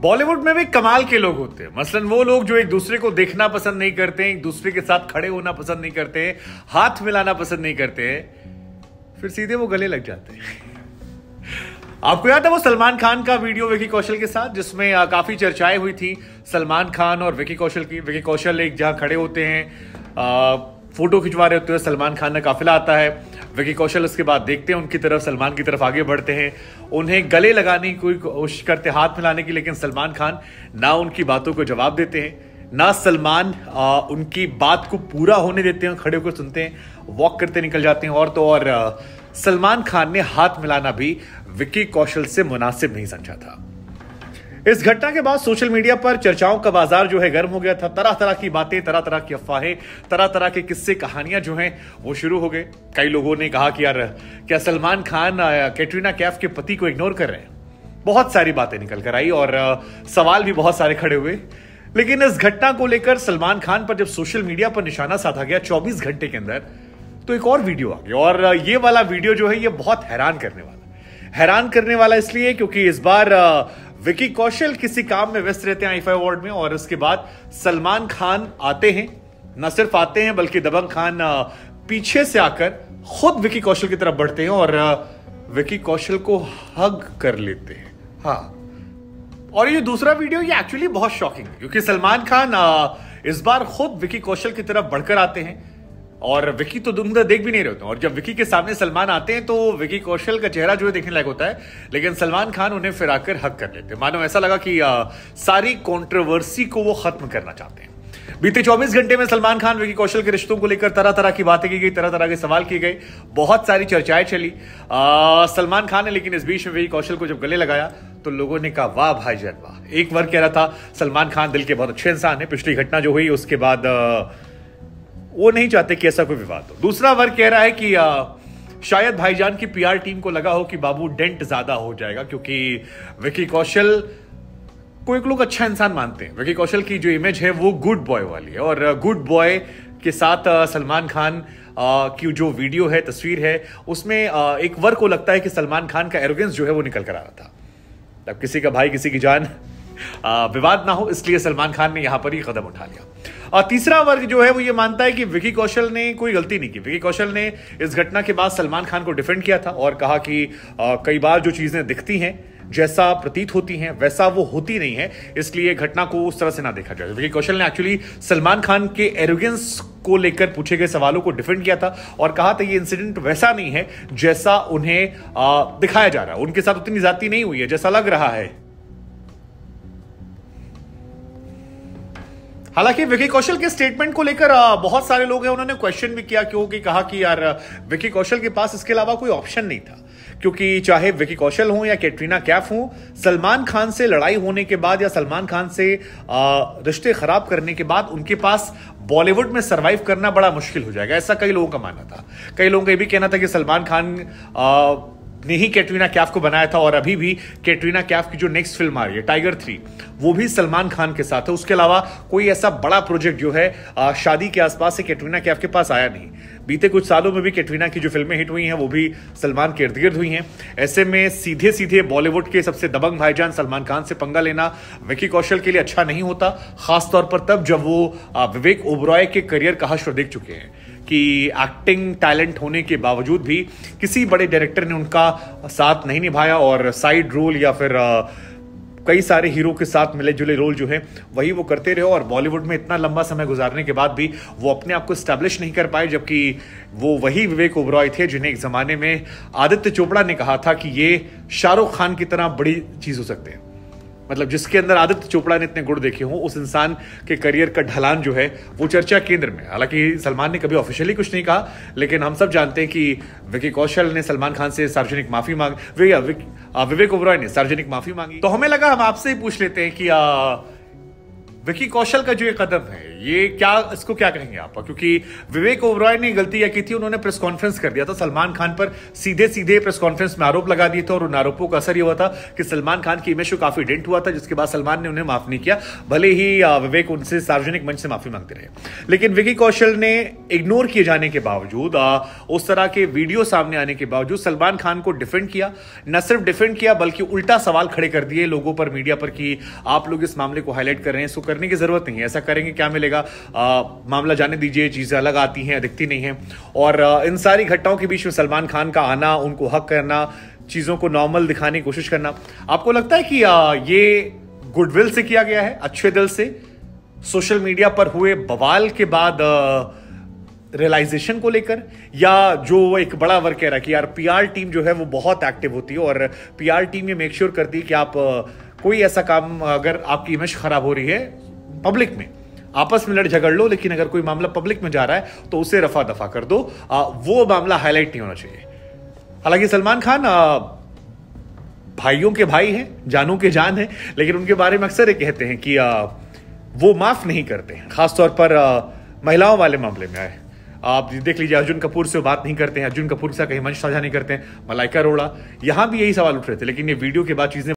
बॉलीवुड में भी कमाल के लोग होते हैं। मसलन वो लोग जो एक दूसरे को देखना पसंद नहीं करते हैं, एक दूसरे के साथ खड़े होना पसंद नहीं करते हैं, हाथ मिलाना पसंद नहीं करते हैं, फिर सीधे वो गले लग जाते हैं। आपको याद है वो सलमान खान का वीडियो विकी कौशल के साथ, जिसमें काफी चर्चाएं हुई थी सलमान खान और विकी कौशल की। विकी कौशल एक जहां खड़े होते हैं, फोटो खिंचवा रहे होते हैं, सलमान खान का काफिला आता है, विकी कौशल उसके बाद देखते हैं उनकी तरफ, सलमान की तरफ आगे बढ़ते हैं, उन्हें गले लगाने की कोशिश करते हैं, हाथ मिलाने की, लेकिन सलमान खान ना उनकी बातों को जवाब देते हैं, ना सलमान उनकी बात को पूरा होने देते हैं, खड़े होकर सुनते हैं, वॉक करते निकल जाते हैं। और तो और सलमान खान ने हाथ मिलाना भी विकी कौशल से मुनासिब नहीं समझा था। इस घटना के बाद सोशल मीडिया पर चर्चाओं का बाजार जो है गर्म हो गया था। तरह तरह की बातें, तरह तरह की अफवाहें, तरह तरह के किस्से कहानियां जो हैं वो शुरू हो गए। कई लोगों ने कहा कि यार क्या सलमान खान कैटरीना कैफ के पति को इग्नोर कर रहे हैं। बहुत सारी बातें निकल कर आई और सवाल भी बहुत सारे खड़े हुए। लेकिन इस घटना को लेकर सलमान खान पर जब सोशल मीडिया पर निशाना साधा गया 24 घंटे के अंदर, तो एक और वीडियो आ गया। और ये वाला वीडियो जो है ये बहुत हैरान करने वाला इसलिए क्योंकि इस बार विकी कौशल किसी काम में व्यस्त रहते हैं आईफा अवार्ड में, और उसके बाद सलमान खान आते हैं, न सिर्फ आते हैं बल्कि दबंग खान पीछे से आकर खुद विकी कौशल की तरफ बढ़ते हैं और विकी कौशल को हग कर लेते हैं। हाँ, और ये दूसरा वीडियो ये एक्चुअली बहुत शॉकिंग है क्योंकि सलमान खान इस बार खुद विकी कौशल की तरफ बढ़कर आते हैं और विकी तो दूर देख भी नहीं रहे होते, और जब विकी के सामने सलमान आते हैं तो विकी कौशल का चेहरा जो है देखने लायक होता है, लेकिन सलमान खान उन्हें फिर आकर हक कर लेते हैं। मानो ऐसा लगा कि सारी कंट्रोवर्सी को वो खत्म करना चाहते हैं। बीते 24 घंटे में सलमान खान विकी कौशल के रिश्तों को लेकर तरह तरह की बातें की गई, तरह तरह के सवाल किए गए, बहुत सारी चर्चाएं चली सलमान खान ने। लेकिन इस बीच में विकी कौशल को जब गले लगाया तो लोगों ने कहा वाह भाईजान वाह। एक वर्ग कह रहा था सलमान खान दिल के बहुत अच्छे इंसान है, पिछली घटना जो हुई उसके बाद वो नहीं चाहते कि ऐसा कोई विवाद हो। दूसरा वर्ग कह रहा है कि शायद भाईजान की पीआर टीम को लगा हो कि बाबू डेंट ज्यादा हो जाएगा, क्योंकि विकी कौशल को एक लोग अच्छा इंसान मानते हैं। विकी कौशल की जो इमेज है वो गुड बॉय वाली है, और गुड बॉय के साथ सलमान खान की जो वीडियो है, तस्वीर है, उसमें एक वर्ग को लगता है कि सलमान खान का एरोगेंस जो है वो निकल कर आ रहा था। तब किसी का भाई किसी की जान, विवाद ना हो इसलिए सलमान खान ने यहां पर ही कदम उठा लिया। और तीसरा वर्ग जो है वो ये मानता है कि विकी कौशल ने कोई गलती नहीं की। विकी कौशल ने इस घटना के बाद सलमान खान को डिफेंड किया था और कहा कि कई बार जो चीजें दिखती हैं, जैसा प्रतीत होती हैं, वैसा वो होती नहीं है, इसलिए घटना को उस तरह से ना देखा जाए। विकी कौशल ने एक्चुअली सलमान खान के एरोगेंस को लेकर पूछे गए सवालों को डिफेंड किया था और कहा था ये इंसिडेंट वैसा नहीं है जैसा उन्हें दिखाया जा रहा है, उनके साथ उतनी ज्यादती नहीं हुई है जैसा लग रहा है। हालांकि विकी कौशल के स्टेटमेंट को लेकर बहुत सारे लोग हैं उन्होंने क्वेश्चन भी किया, क्योंकि कहा कि यार विकी कौशल के पास इसके अलावा कोई ऑप्शन नहीं था, क्योंकि चाहे विकी कौशल हो या कैटरीना कैफ हो, सलमान खान से लड़ाई होने के बाद या सलमान खान से रिश्ते खराब करने के बाद उनके पास बॉलीवुड में सरवाइव करना बड़ा मुश्किल हो जाएगा, ऐसा कई लोगों का मानना था। कई लोगों का यह भी कहना था कि सलमान खान ने ही कैटरीना कैफ को बनाया था, और अभी भी कैटरीना कैफ की जो नेक्स्ट फिल्म आ रही है टाइगर 3, वो भी सलमान खान के साथ है। उसके अलावा कोई ऐसा बड़ा प्रोजेक्ट जो है शादी के आसपास से कैटरीना कैफ के पास आया नहीं। बीते कुछ सालों में भी कैटरीना की जो फिल्में हिट हुई हैं वो भी सलमान के इर्द गिर्द हुई हैं। ऐसे में सीधे सीधे बॉलीवुड के सबसे दबंग भाईजान सलमान खान से पंगा लेना विकी कौशल के लिए अच्छा नहीं होता, खासतौर पर तब जब वो विवेक ओबरॉय के करियर का हश्र देख चुके हैं कि एक्टिंग टैलेंट होने के बावजूद भी किसी बड़े डायरेक्टर ने उनका साथ नहीं निभाया और साइड रोल या फिर कई सारे हीरो के साथ मिले जुले रोल जो है वही वो करते रहे, और बॉलीवुड में इतना लंबा समय गुजारने के बाद भी वो अपने आप को स्टैब्लिश नहीं कर पाए, जबकि वो वही विवेक ओबरॉय थे जिन्हें एक जमाने में आदित्य चोपड़ा ने कहा था कि ये शाहरुख खान की तरह बड़ी चीज हो सकते हैं। मतलब जिसके अंदर आदित्य चोपड़ा ने इतने गुण देखे हों, उस इंसान के करियर का ढलान जो है वो चर्चा केंद्र में। हालांकि सलमान ने कभी ऑफिशियली कुछ नहीं कहा, लेकिन हम सब जानते हैं कि विकी कौशल ने सलमान खान से सार्वजनिक माफी विवेक ओबरॉय ने सार्वजनिक माफी मांगी। तो हमें लगा हम आपसे ही पूछ लेते हैं कि विकी कौशल का जो ये कदम है, ये क्या, इसको क्या कहेंगे आप? क्योंकि विवेक ओबरॉय ने गलती क्या की थी, उन्होंने प्रेस कॉन्फ्रेंस कर दिया था सलमान खान पर, सीधे सीधे प्रेस कॉन्फ्रेंस में आरोप लगा दिए थे और उन आरोपों का असर ये हुआ था कि सलमान खान की इमेज को काफी डेंट हुआ था, जिसके बाद सलमान ने उन्हें माफ नहीं किया, भले ही विवेक उनसे सार्वजनिक मंच से माफी मांगते रहे। लेकिन विकी कौशल ने इग्नोर किए जाने के बावजूद, उस तरह के वीडियो सामने आने के बावजूद सलमान खान को डिफेंड किया। न सिर्फ डिफेंड किया बल्कि उल्टा सवाल खड़े कर दिए लोगों पर, मीडिया पर, कि आप लोग इस मामले को हाईलाइट कर रहे हैं, इसको करने की जरूरत नहीं है, ऐसा करेंगे क्या मिलेगा, मामला जाने दीजिए, चीजें अलग आती हैं, दिखती नहीं है। और इन सारी घटनाओं के बीच में सलमान खान का आना, उनको हक करना, चीजों को नॉर्मल दिखाने की कोशिश करना, आपको लगता है कि ये गुडविल से किया गया है, अच्छे दिल से, सोशल मीडिया पर हुए बवाल के बाद रियलाइजेशन को लेकर, या जो एक बड़ा वर्क कह रहा है कि यार पीआर टीम जो है वो बहुत एक्टिव होती है और पीआर टीम ये मेक श्योर करती है कि आप कोई ऐसा काम, अगर आपकी इमेज खराब हो रही है पब्लिक में, आपस में लड़ झगड़ लो, लेकिन अगर कोई मामला पब्लिक में जा रहा है तो उसे रफा दफा कर दो, वो मामला हाईलाइट नहीं होना चाहिए। हालांकि सलमान खान भाइयों के भाई हैं, जानों के जान हैं, लेकिन उनके बारे में अक्सर ये कहते हैं कि वो माफ नहीं करते हैं, खासतौर पर महिलाओं वाले मामले में आए। आप देख लीजिए, अर्जुन कपूर से बात नहीं करते हैं, अर्जुन कपूर के साथ कहीं मंच साझा नहीं करते हैं, मलाइका अरोड़ा, यहां भी यही सवाल उठ रहे थे, लेकिन ये वीडियो के बाद चीजें